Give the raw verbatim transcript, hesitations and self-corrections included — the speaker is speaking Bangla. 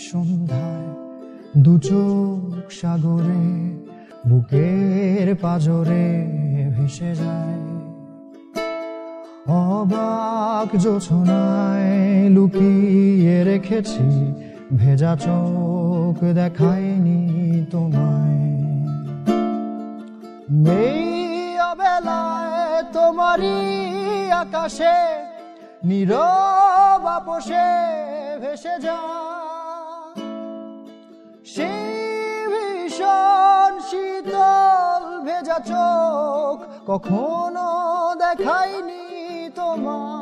সন্ধ্যায় দু চোখ সাগরে বুকের পাজরে ভেসে যায়। অবাক জোছনায় লুকিয়ে রেখেছি ভেজা চোখ দেখায়নি তোমায়। এই অবেলায় তোমারই আকাশে নীরব আপোষে ভেসে যায়। সেই ভীষণ শীতল ভেজা চোখ কখনো দেখায়নি তোমায়।